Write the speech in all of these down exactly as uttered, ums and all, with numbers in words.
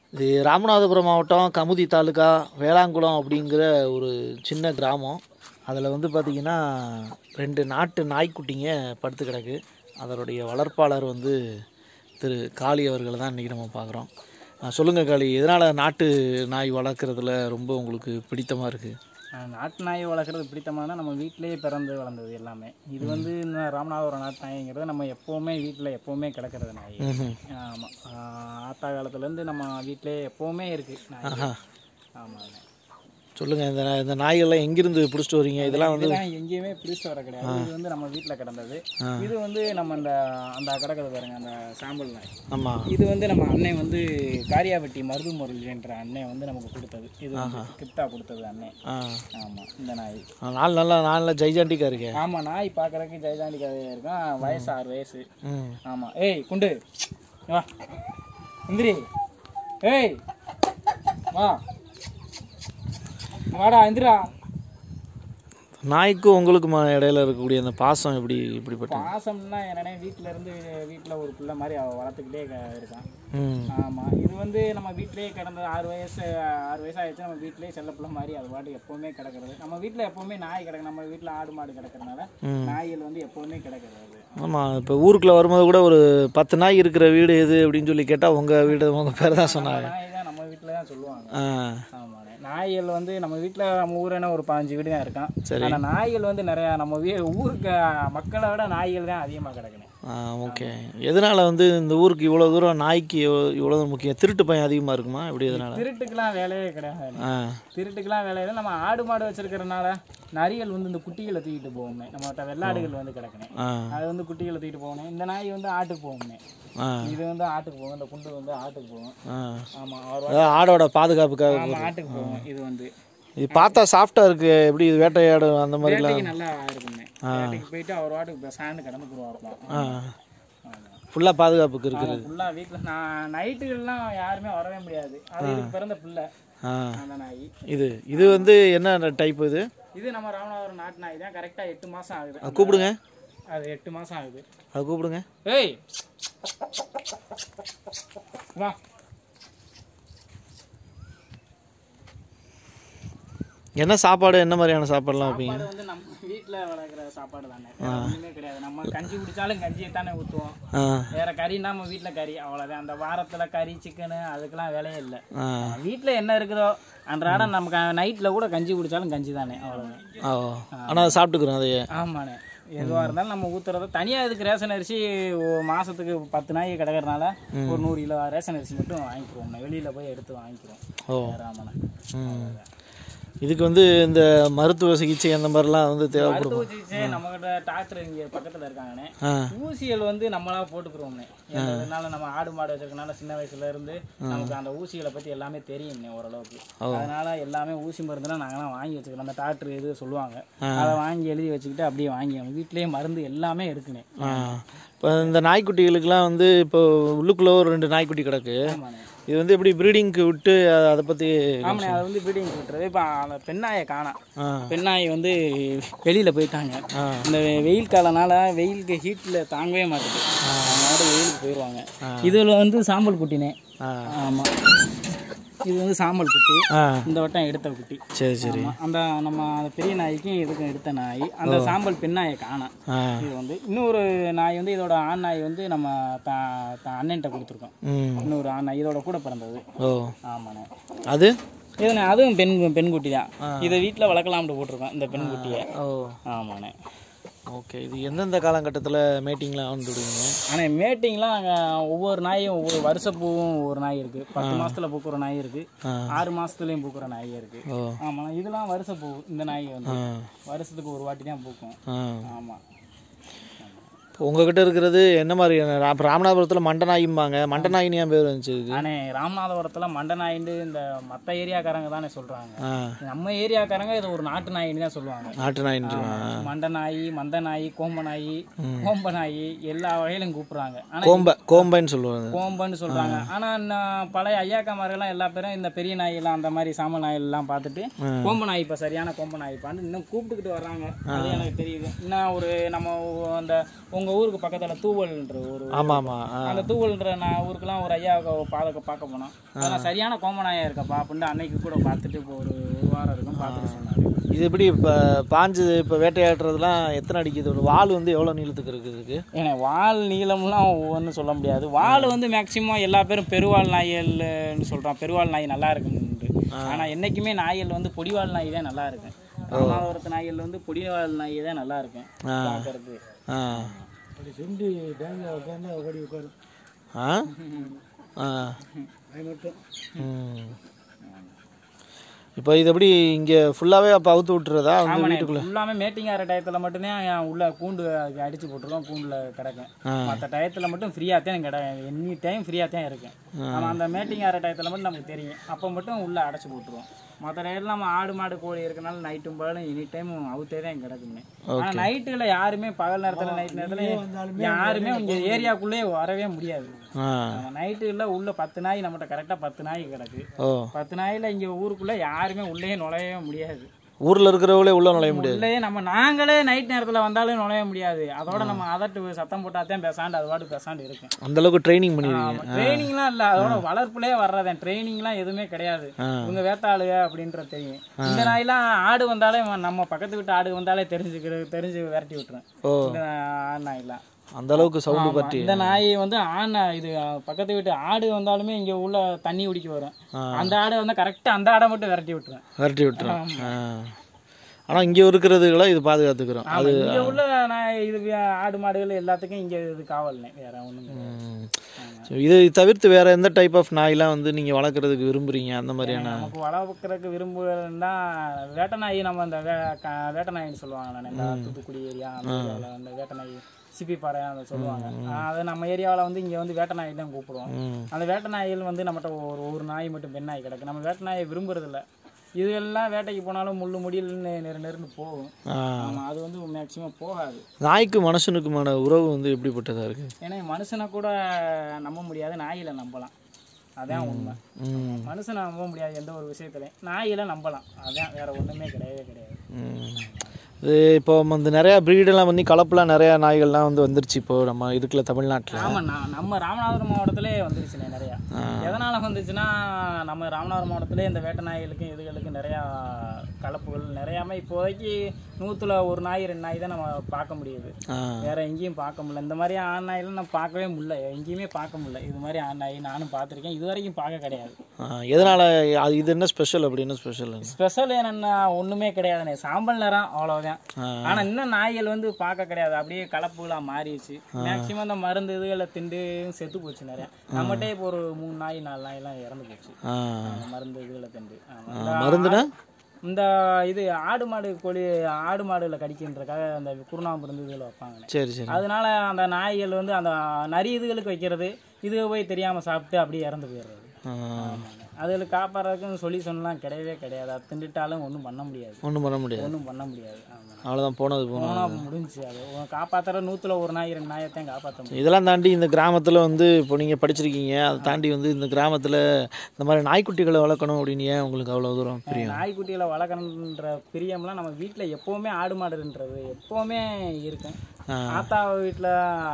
இது ராமநாதபுரம் மாவட்டம் கமுதி தாலுக்கா வேளாங்குளம் அப்படிங்கிற ஒரு சின்ன கிராமம். அதில் வந்து பார்த்திங்கன்னா ரெண்டு நாட்டு நாய்க்குட்டிங்க படுத்து கிடக்கு. அதனுடைய வளர்ப்பாளர் வந்து திரு காளி அவர்களை தான் இன்றைக்கி நம்ம பார்க்குறோம். சொல்லுங்கள் காளி, எதனால் நாட்டு நாய் வளர்க்குறதுல ரொம்ப உங்களுக்கு பிடித்தமாக இருக்குது? நாட்டு நாயை வளர்க்குறது பிடித்தமானா நம்ம வீட்டிலேயே பிறந்து வளர்ந்தது எல்லாமே. இது வந்து இன்னும் ராமநாதபுரம் நாட்டு நாய்ங்கிறது நம்ம எப்போவுமே வீட்டில் எப்போவுமே கிடக்கிறது நாய். ஆமாம், ஆத்தா காலத்துலேருந்து நம்ம வீட்டிலே எப்போவுமே இருக்குது நாய். ஆமாங்க. சொல்லுங்கள், இந்த இந்த நாய்கள்லாம் எங்கேருந்து பிடிச்சிட்டு வரீங்க? இதெல்லாம் வந்து எங்கேயுமே பிடிச்சிட்டு வர கிடையாது. இது வந்து நம்ம வீட்டில் கிடந்தது. இது வந்து நம்ம அந்த அந்த கிடக்கிறது பாருங்க, அந்த சாம்பல் நாய். ஆமாம், இது வந்து நம்ம அண்ணன் வந்து காரியாபட்டி மருது முரளி என்ற அண்ணன் வந்து நமக்கு கொடுத்தது. இது கிஃப்டா கொடுத்தது அண்ணன். ஆமாம், இந்த நாய் நாள் நல்லா நாளில் ஜெய்ஜாண்டிக்காக இருக்கு. ஆமாம், நாய் பார்க்குறதுக்கு ஜெய்ஜாண்டிக்காக இருக்கும். வயசு ஆறு வயசு. ஆமாம். ஏய் குண்டு வா, இந்திரி, ஏய் வா, வாடா இந்திரா. நாய்க்கும் உங்களுக்குமா இடையில இருக்கக்கூடிய அந்த பாசம் எப்படி இப்படிப்பட்ட பாசம்னா என்னன்னா, வீட்டில் இருந்து வீட்டில் ஒரு பிள்ளை மாதிரி அவள் வளர்த்துக்கிட்டே இருக்கான். ஆமாம், இது வந்து நம்ம வீட்டிலேயே கிடந்தது. ஆறு வயசு ஆறு வயசு ஆயிடுச்சு. நம்ம வீட்டிலேயே செல்ல பிள்ளை மாதிரி அது பாட்டு எப்போவுமே கிடக்கிறது. நம்ம வீட்டில் எப்போவுமே நாய் கிடக்கு. நம்ம வீட்டில் ஆடு மாடு கிடக்கிறதுனால நாய்கள் வந்து எப்போவுமே கிடக்கிறது. ஆமாம், இப்போ ஊருக்குள்ளே வரும்போது கூட ஒரு பத்து நாய் இருக்கிற வீடு எது அப்படின்னு சொல்லி கேட்டால் உங்கள் வீடு உங்கள் பேர் தான் சொன்னாங்க. நாய் தான் நம்ம வீட்டில் தான் சொல்லுவாங்க. ஆமாம், நாய்கள் வந்து நம்ம வீட்டில் நம்ம ஊருன்னா ஒரு பதினஞ்சு வீடு தான் இருக்கான். ஆனால் நாய்கள் வந்து நிறையா நம்ம வீ ஊருக்கு மக்களை விட நாய்கள் தான் அதிகமாக கிடக்குது. ஓகே, எதனால் வந்து இந்த ஊருக்கு இவ்வளோ தூரம் நாய்க்கு இவ்வளோ முக்கியம்? திருட்டு பயம் அதிகமாக இருக்குமா? எப்படி? எதனால்? திருட்டுக்கெலாம் வேலையே கிடையாது. திருட்டுக்கெலாம் வேலையே நம்ம ஆடு மாடு வச்சிருக்கிறதுனால நரிகள் வந்து இந்த குட்டிகளை தூக்கிட்டு போவோமே. நம்மகிட்ட வெள்ளாடுகள் வந்து கிடக்குனேன், அது வந்து குட்டிகளை தூக்கிட்டு போகணும். இந்த நாய் வந்து ஆட்டுக்கு போவோமே. இது வந்து ஆட்டுக்கு போகும். இந்த குண்டு வந்து ஆட்டுக்கு போகும். ஆமாம், ஆடோட பாதுகாப்புக்காக ஆட்டுக்கு போகும். இது வந்து இது பார்த்தா சாஃப்டா இருக்கு. எப்படி இது வேட்டையாடு அந்த மாதிரி நல்லா இருக்குமே. வேட்டைக்கு போயிட்டு அவர் வாட்டுக்கு சாண்டு கடந்து போடுவாங்க. ஃபுல்லா பாதுகாப்புக்கு இருக்குது. ஃபுல்லா வீட்டில் நான் நைட்டுகள்லாம் யாருமே வரவே முடியாது. அது இதுக்கு பிறந்த பிள்ளை அந்த நாய். இது இது வந்து என்ன டைப்? இது இது நம்ம ராமநாதபுரம் நாட்டு நாய் தான். கரெக்டாக எட்டு மாதம் ஆகுது. கூப்பிடுங்க. அது எட்டு மாதம் ஆகுது. அது கூப்பிடுங்க. ஏய் வா. என்ன சாப்பாடு, என்ன மாதிரியான சாப்பாடுலாம் வைப்பீங்க? வந்து நம்ம வீட்டில் வளர்க்குற சாப்பாடு தானே, ஒன்றுமே கிடையாது. நம்ம கஞ்சி குடித்தாலும் கஞ்சியை தானே ஊற்றுவோம். வேற கறின்னா நம்ம வீட்டில் கறி, அவ்வளோதான். அந்த வாரத்தில் கறி சிக்கனு அதுக்கெல்லாம் வேலையே இல்லை. வீட்டில் என்ன இருக்குதோ அன்றாடம் நமக்கு நைட்டில் கூட கஞ்சி குடித்தாலும் கஞ்சி தானே, அவ்வளோதான். ஆனால் சாப்பிட்டுக்கிறோம் அதையே. ஆமாண்ணே, எதுவாக இருந்தாலும் நம்ம ஊற்றுறத. தனியாக இதுக்கு ரேஷன் அரிசி மாதத்துக்கு பத்து நாய் கிடக்கிறதுனால ஒரு நூறு கிலோ ரேஷன் அரிசி மட்டும் வாங்கிக்கிறோம். வெளியில் போய் எடுத்து வாங்கிக்கிறோம். ஓ ஆமாண்ணே. இதுக்கு வந்து இந்த மருத்துவ சிகிச்சை அந்த மாதிரிலாம் வந்து தேவைப்படும். மருத்துவ சிகிச்சை நம்மகிட்ட டாக்டர் இங்கே பக்கத்தில் இருக்காங்கண்ணே. ஊசிகள் வந்து நம்மளா போட்டுக்கிறோம்ண்ணே. அதனால நம்ம ஆடு மாடு வச்சிருக்கனால சின்ன வயசுல இருந்து நமக்கு அந்த ஊசிகளை பற்றி எல்லாமே தெரியும்ண்ணே ஓரளவுக்கு. அதனால எல்லாமே ஊசி மருந்துலாம் நாங்களாம் வாங்கி வச்சுக்கிறோம். அந்த டாக்டர் எது சொல்லுவாங்க அதை வாங்கி எழுதி வச்சுக்கிட்டு அப்படியே வாங்கி வீட்லேயே மருந்து எல்லாமே இருக்குண்ணே. இப்போ இந்த நாய்க்குட்டிகளுக்கெல்லாம் வந்து இப்போ உள்ளுக்குள்ளே ஒரு ரெண்டு நாய்க்குட்டி கிடக்கு. இது வந்து எப்படி ப்ரீடிங்க்கு விட்டு அதை பற்றி? ஆமாண்ணே, அதை வந்து ப்ரீடிங்க்கு விட்டுறது. இப்போ அந்த பெண்ணாயை காணாம். பெண்ணாயை வந்து வெளியில் போயிட்டாங்க. இந்த வெயில் காலனால வெயிலுக்கு ஹீட்டில் தாங்கவே மாட்டேது. அதனால வெயிலுக்கு போயிடுவாங்க. இதில் வந்து சாம்பல் குட்டினே. ஆமாம், இது வந்து சாம்பல் குட்டி. இந்த வட்டம் எடுத்த குட்டி. சரி சரி. அந்த நம்ம அந்த பெரிய நாய்க்கும் இதுக்கும் எடுத்த நாய். அந்த சாம்பல் பெண் நாயை காணாம். இது வந்து இன்னொரு நாய் வந்து இதோட ஆண் நாய் வந்து நம்ம அண்ணன்ட்ட கொடுத்துருக்கோம். இன்னொரு ஆண் நாய் இதோட கூட பிறந்தது. ஓ ஆமாண்ணே. அது இதுண்ணே, அதுவும் பெண் பெண்குட்டி தான். இதை வீட்டில் வளர்க்கலாம்னு போட்டிருக்கோம் இந்த பெண்குட்டியை. ஓ ஆமாண்ணே. ஓகே, இது எந்தெந்த காலகட்டத்தில் மேட்டிங்லாம் வந்து விடுவீங்க? ஆனால் மேட்டிங்லாம் நாங்கள் ஒவ்வொரு நாயும் ஒவ்வொரு வருஷப்பூவும் ஒவ்வொரு நாய் இருக்குது. பத்து மாதத்தில் பூக்கிற நாய் இருக்குது, ஆறு மாதத்துலேயும் பூக்கிற நாய் இருக்குது. ஆமாம், இதெல்லாம் வருஷப்பூ. இந்த நாய் வந்து வருஷத்துக்கு ஒரு வாட்டி தான் பூக்கும். ஆமாம். உங்ககிட்ட இருக்கிறது என்ன மாதிரி? ராமநாதபுரத்தில் மண்டை நாயும்பாங்க. மண்டை நாயின்னு ஏன் பேர் வந்துச்சு? ஆனே, ராமநாதபுரத்தில் மண்டை நாயின்னு இந்த மற்ற ஏரியாக்காரங்க தானே சொல்கிறாங்க. நம்ம ஏரியாக்காரங்க இதை ஒரு நாட்டு நாயின்னு தான் சொல்லுவாங்க. நாட்டு நாயின்னு மண்டை நாய், மந்த நாய், கோம்ப நாய், கோம்ப நாய் எல்லா வகையிலும் கூப்பிட்றாங்க. கோம்ப கோம்பன்னு சொல்லுவாங்க. கோம்பன்னு சொல்கிறாங்க. ஆனால் பழைய ஐயாக்காமாரெல்லாம் எல்லா பேரும் இந்த பெரிய நாயெல்லாம் அந்த மாதிரி சாமல் நாயெல்லாம் பார்த்துட்டு கோம்ப நாய் இப்போ சரியான கோம்ப நாய் பாண்டு இன்னும் கூப்பிட்டுக்கிட்டு வர்றாங்க. அது எனக்கு தெரியுது. இன்னும் ஒரு நம்ம அந்த உங்கள் உங்கள் ஊருக்கு பக்கத்தில் தூவல்ன்ற ஒரு ஆமாம் ஆமாம் அந்த தூவல்ன்ற நான் ஊருக்கெல்லாம் ஒரு ஐயா பாதை பார்க்க போனோம். அதெல்லாம் சரியான கோமநாயாக இருக்கப்பா அப்படின்னு அன்னைக்கு கூட பார்த்துட்டு இப்போ ஒரு ஒரு வாரம் இருக்கும் பார்த்துட்டு சொன்னாங்க. இது எப்படி இப்போ பாஞ்சு இப்போ வேட்டையாடுறதுலாம் எத்தனை அடிக்குது? ஒரு வால் வந்து எவ்வளோ நீளத்துக்கு இருக்குது? ஏன்னா வால் நீளம்லாம் ஒவ்வொன்றும் சொல்ல முடியாது. வால் வந்து மேக்சிமம் எல்லா பேரும் பெருவாள் நாய்கள்னு சொல்கிறோம். பெருவாள் நாய் நல்லா இருக்குன்னு. ஆனால் என்றைக்குமே நாய்கள் வந்து பொடிவாள் நாய் தான் நல்லா இருக்கும். ராமநாதபுரத்து நாய்கள் வந்து பொடிவாள் நாய் தான் நல்லா இருக்கும் பார்க்கறது. சுண்டி தேங்காய் உட்காந்து ஓடி உட்காரு. ஆ ஆ இப்போ இது எப்படி இங்கே ஃபுல்லாகவே அப்போ அவுத்து விட்டுறதா வந்து வீட்டுக்குள்ளே? ஃபுல்லாமே மேட்டிங் ஆகிற டயத்தில் மட்டும்தான் உள்ள கூண்டு அடித்து போட்டுருக்கோம். கூண்டில் கிடக்கும். மற்ற டயத்தில் மட்டும் ஃப்ரீயாக தான் கிடக்கும். எனி டைம் ஃப்ரீயாக தான் இருக்கும். நம்ம அந்த மேட்டிங் ஆகிற டயத்தில் மட்டும் நமக்கு தெரியும். அப்போ மட்டும் உள்ளே அடைச்சி போட்டுருவோம். மற்ற டயத்தில் நம்ம ஆடு மாடு கோழி இருக்கனால நைட்டும் பகலும் எனி டைம் அவுத்தே தான் கிடக்குங்க. ஆனால் நைட்டில் யாருமே பகல் நேரத்தில் நைட் நேரத்தில் யாருமே இங்கே ஏரியாவுக்குள்ளே வரவே முடியாது. நைட்டுல உள்ள பத்து நாய் நம்மகிட்ட கரெக்டாக பத்து நாய் கிடக்கு. பத்து நாயில் இங்கே ஊருக்குள்ளே யாருமே உள்ளே நுழையவே முடியாது. ஊரில் இருக்கிறவங்களே உள்ள நுழைய முடியாது. உள்ளே நம்ம நாங்களே நைட் நேரத்தில் வந்தாலும் நுழைய முடியாது. அதோட நம்ம அதட்டு சத்தம் போட்டாதான் பேசாண்டு அது பாட்டு பேசாண்டு இருக்கும். அந்த அளவுக்கு ட்ரைனிங் பண்ணிருக்கீங்க? ட்ரைனிங்லாம் இல்லை, அதோட வளர்ப்புலேயே வர்றதேன். ட்ரைனிங்லாம் எதுவுமே கிடையாது. இவங்க வேத்தாளுக அப்படின்ற தெரியும். இந்த நாயெல்லாம் ஆடு வந்தாலே நம்ம பக்கத்து வீட்டு ஆடு வந்தாலே தெரிஞ்சுக்கிறது தெரிஞ்சு விரட்டி விட்டுரும். ஆண் நாயெல்லாம் அந்த அளவுக்கு சவுண்டு பற்றி. இந்த நாய் வந்து ஆண் இது பக்கத்து வீட்டு ஆடு வந்தாலுமே இங்கே உள்ள தண்ணி குடிக்க வரும். அந்த ஆடு வந்து கரெக்டாக அந்த ஆடை மட்டும் விரட்டி விட்டுரும். விரட்டி விட்டுரும். ஆனால் இங்கே இருக்கிறதுக்கெல்லாம் இது பாதுகாத்துக்கிறோம். அது இங்கே உள்ள நாய் இது ஆடு மாடுகள் எல்லாத்துக்கும் இங்கே இது காவல்னே வேற ஒன்றும். இது தவிர்த்து வேற எந்த டைப் ஆஃப் நாயெல்லாம் வந்து நீங்கள் வளர்க்குறதுக்கு விரும்புறீங்க? அந்த மாதிரியான நமக்கு வளர்க்குறதுக்கு விரும்புகிறதுனா வேட்டை நாய். நம்ம அந்த வேட்டை நாயின்னு சொல்லுவாங்க. இந்த தூத்துக்குடி ஏரியா அந்த வேட்டை நாய் சிப்பி பாறை அதை சொல்லுவாங்க. அது நம்ம ஏரியாவில் வந்து இங்கே வந்து வேட்டை நாய் தான் கூப்பிடுவோம். அந்த வேட்டை நாய்கள் வந்து நம்மகிட்ட ஒரு ஒரு நாய் மட்டும் பெண் நாய் கிடக்கு. நம்ம வேட்டை நாயை விரும்புறதில்ல. இதுகள்லாம் வேட்டைக்கு போனாலும் முள்ளு முடியல் நெரு நெருன்னு போகும். ஆமாம், அது வந்து மேக்சிமம் போகாது. நாய்க்கு மனுஷனுக்குமான உறவு வந்து எப்படிப்பட்டதாக இருக்குது? ஏன்னா மனுஷனை கூட நம்ப முடியாது, நாயில நம்பலாம். அதான் உண்மை. மனுஷனை நம்ப முடியாது எந்த ஒரு விஷயத்துலையும். நாயில நம்பலாம். அதான் வேற ஒன்றுமே கிடையவே கிடையாது. இது இப்போ வந்து நிறையா ப்ரீடெல்லாம் பண்ணி கலப்பெலாம் நிறையா நாய்கள்லாம் வந்து வந்துருச்சு இப்போது நம்ம இதுக்குள்ள தமிழ்நாட்டில். ஆமாம், நம்ம ராமநாதபுரம் மாவட்டத்திலே வந்துருச்சுண்ணே நிறையா. எதனால் வந்துச்சுன்னா நம்ம ராமநாதபுரம் மாவட்டத்திலே இந்த வேட்டை நாய்களுக்கும் இதுகளுக்கும் நிறையா கலப்புகள் நிறையாமே இப்போதைக்கு நூற்றுல ஒரு நாய் ரெண்டு நாய் தான் நம்ம பார்க்க முடியுது. வேற எங்கேயும் பார்க்க முடியல. இந்த மாதிரி ஆண் நாயெல்லாம் நம்ம பார்க்கவே முடியல, எங்கேயுமே பார்க்க முடியல. இது மாதிரி ஆண் நாய் நானும் பார்த்துருக்கேன், இது வரைக்கும் பார்க்க கிடையாது. எதனால் அது இது என்ன ஸ்பெஷல்? அப்படின்னு ஸ்பெஷல் ஸ்பெஷல் என்னென்னா ஒன்றுமே கிடையாதுண்ணே, சாம்பல் நேரம் அவ்வளோதான். ஆனா இன்னும் நாய்கள் வந்து பார்க்க கிடையாது, அப்படியே கலப்புகளா மாறிடுச்சு. மேக்சிமம் இந்த மருந்து இதுகளை திண்டு செத்து போச்சு நிறைய. நம்மகிட்டே இப்போ ஒரு மூணு நாய் நாலு நாய் எல்லாம் இறந்து போச்சு மருந்து இதுகளை திண்டு. மருந்துனா இந்த இது ஆடு மாடு கோழி ஆடு மாடுல கடிக்கின்றதுக்காக அந்த குருணா மருந்து இதுகளை வைப்பாங்க. சரி சரி. அதனால அந்த நாய்கள் வந்து அந்த நரி இதுகளுக்கு வைக்கிறது, இது போய் தெரியாம சாப்பிட்டு அப்படியே இறந்து போயிடுறது. அதில் காப்பாடுறதுக்குன்னு சொல்யூஷன்லாம் கிடையவே கிடையாது. அது திண்டுட்டாலும் ஒன்றும் பண்ண முடியாது. ஒன்றும் பண்ண முடியாது ஒன்றும் பண்ண முடியாது அவ்வளோதான், போனது போனால் முடிஞ்சு. அது காப்பாற்றுற நூற்றுல ஒரு நாய் ரெண்டு நாயத்தையும் காப்பாற்ற முடியும். இதெல்லாம் தாண்டி இந்த கிராமத்தில் வந்து இப்போ நீங்கள் படிச்சிருக்கீங்க, அதை தாண்டி வந்து இந்த கிராமத்தில் இந்த மாதிரி நாய்க்குட்டிகளை வளர்க்கணும் அப்படின்னு ஏன் உங்களுக்கு அவ்வளோ தூரம் பிரியம்? நாய்க்குட்டிகளை வளர்க்கணுன்ற பிரியம்லாம் நம்ம வீட்டில் எப்போவுமே ஆடு மாடுன்றது எப்போவுமே இருக்கும். ஆத்தா வீட்டில்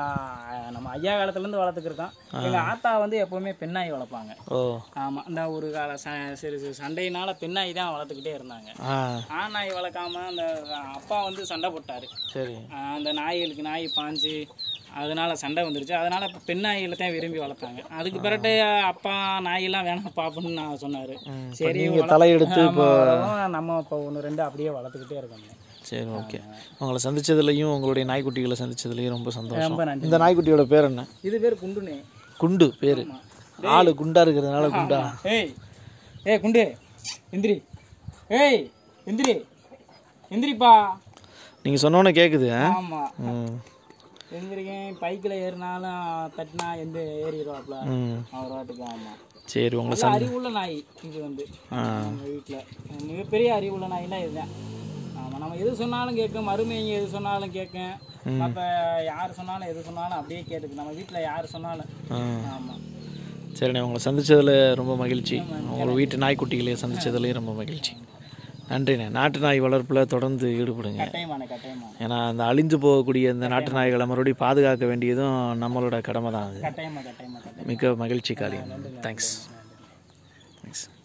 நம்ம ஐயா காலத்துலேருந்து வளர்த்துக்கிருக்கோம். எங்கள் ஆத்தா வந்து எப்போவுமே பெண்ணாய் வளர்ப்பாங்க. ஓ ஆமாம், இந்த ஒரு கால சரி சரி சண்டையினால பெண்ணாய் தான் வளர்த்துக்கிட்டே இருந்தாங்க. ஆண் நாய் வளர்க்காம அந்த அப்பா வந்து சண்டை போட்டார். சரி, அந்த நாய்களுக்கு நாய் பாஞ்சு அதனால சண்டை வந்துருச்சு. அதனால இப்போ பெண் நாய்களை தான் விரும்பி வளர்த்தாங்க. அதுக்கு பிறகு அப்பா நாயெல்லாம் வேணாம் பாப்புன்னு நான் சொன்னார். சரி தலையெடுத்து நம்ம இப்போ ஒன்று ரெண்டு அப்படியே வளர்த்துக்கிட்டே இருக்கோங்க. சரி, ஓகே. உங்களை சந்திச்சதுலையும் உங்களுடைய நாய்க்குட்டிகளை சந்திச்சதுலையும் ரொம்ப சந்தோஷம். இந்த நாய்க்குட்டியோட பேர் என்ன? இது பேர் குண்டுனே. குண்டு பேர். ஆளு குண்டா இருக்கிறதுனால குண்டா. ஏய் ஏய் குண்டு எந்திரி, ஏய் எந்திரி எந்திரிப்பா. நீங்க சொன்னோன்னே கேக்குது. ஆமா, எந்திரிக்கேன். பைக்கில் ஏறினாலும் தட்டினா எந்த ஏறிடுவாப்ல அவர் வாட்டுக்கு. ஆமாம், சரி. உங்களை அறிவுள்ள நாய் இது வந்து எங்கள் வீட்டில் மிகப்பெரிய அறிவுள்ள நாய்னா இதுதான். ஆமாம், நம்ம எது சொன்னாலும் கேட்கும், மருமைங்க எது சொன்னாலும் கேட்கும், மற்ற யார் சொன்னாலும் எது சொன்னாலும் அப்படியே கேட்டுக்கு நம்ம வீட்டில் யார் சொன்னாலும். ஆமாம், சரிண்ணே. உங்களை சந்திச்சதில் ரொம்ப மகிழ்ச்சி. உங்கள் வீட்டு நாய்க்குட்டிகளையும் சந்திச்சதுலேயும் ரொம்ப மகிழ்ச்சி. நன்றிண்ணே. நாட்டு நாய் வளர்ப்பில் தொடர்ந்து ஈடுபடுங்க. கட்டாயமான கட்டாயமா ஏன்னா அந்த அழிஞ்சு போகக்கூடிய இந்த நாட்டு நாய்களை மறுபடியும் பாதுகாக்க வேண்டியதும் நம்மளோட கடமை தான் அது. கட்டாயமா கட்டாயமா கட்டாயமா மிக்க மகிழ்ச்சி காளியன். Thanks thanks